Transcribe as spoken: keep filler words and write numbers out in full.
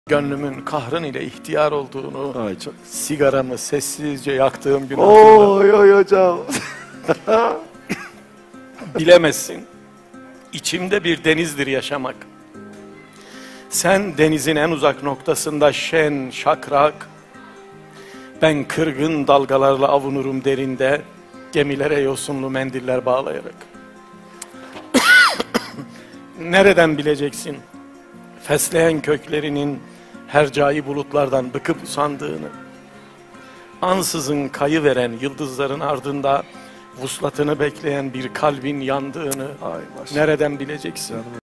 Gönlümün kahrın ile ihtiyar olduğunu, Ay çok... sigaramı sessizce yaktığım gün Oy oy hocam. bilemezsin. İçimde bir denizdir yaşamak. Sen denizin en uzak noktasında şen, şakrak. Ben kırgın dalgalarla avunurum derinde, gemilere yosunlu mendiller bağlayarak. Nereden bileceksin? Fesleğen köklerinin hercai bulutlardan bıkıp usandığını, ansızın kayıveren yıldızların ardında vuslatını bekleyen bir kalbin yandığını Ay, nereden bileceksin?